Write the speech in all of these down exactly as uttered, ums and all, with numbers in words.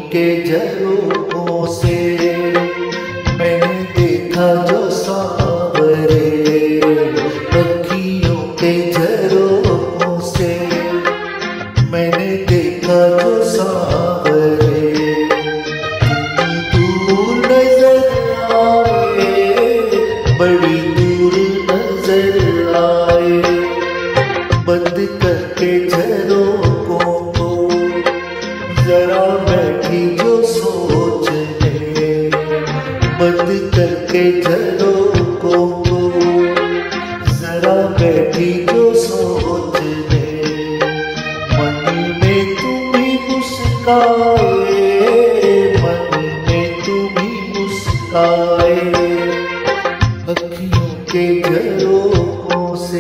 के झरोखों से मैंने देखा जो सांवरे, अखियों के झरोखों से मैंने देखा जो सांवरे। दूर नजर आए, बड़ी दूर नजर आए, बंद करके झरोखों को जरा बैठी जो सोचने, बंद करके झरोखों को जरा बैठी जो सोचने। मन में तुम ही मुस्काए, मन में तुम ही मुस्काए, अखियों के झरोखों से।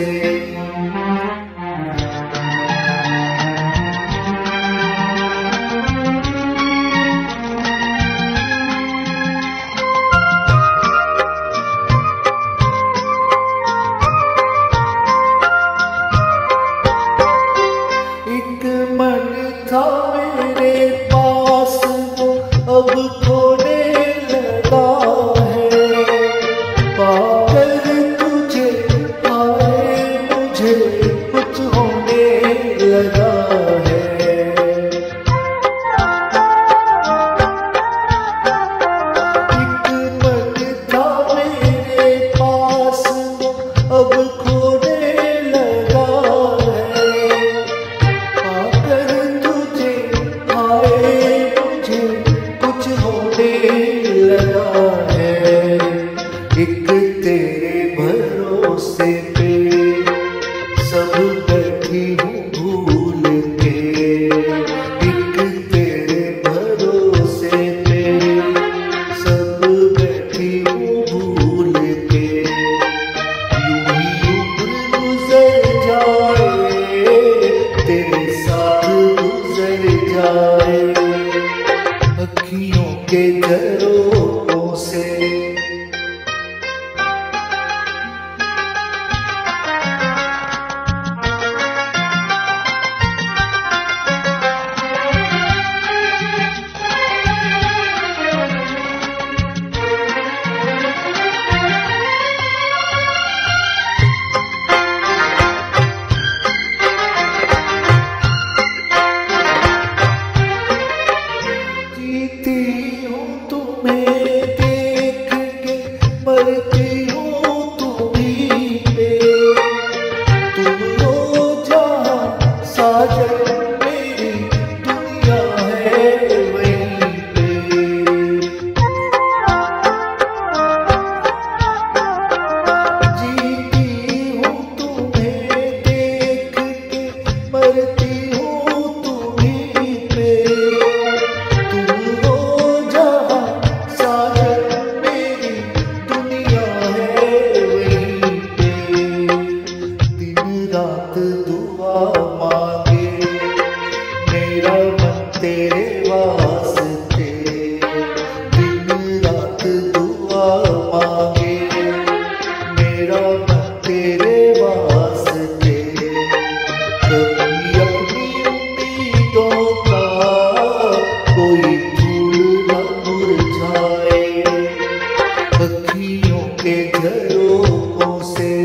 था मेरे पास वो अब खोने लगा है, पाकर तुझे आए मुझे कुछ होने लगा है। एक मन था मेरे पास वो अब खोने लगा है, लगा है। एक तेरे भरोसे पे सब बैठी हूँ भूल के, एक तेरे भरोसे पे सब बैठी हूँ भूल के। यूं ही उम्र गुजर जाए, तेरे साथ गुजर जाए, अखियों के झरोखों से। मरती हूँ तुम्हीं पे, तुम हो जहाँ साजन मेरी दुनिया है वहीं पे। जीती हूँ तुम्हें देख के, मरती हूँ तुम्हीं पे, तुम हो जहाँ साजन रात दुआ मांगे मेरा मन तेरे वास्ते, दिन रात दुआ मांगे मेरा मन तेरे वास्ते। कभी अपनी उम्मीदों का कोई फूल न मुरझाए, अखियों के झरोखों से।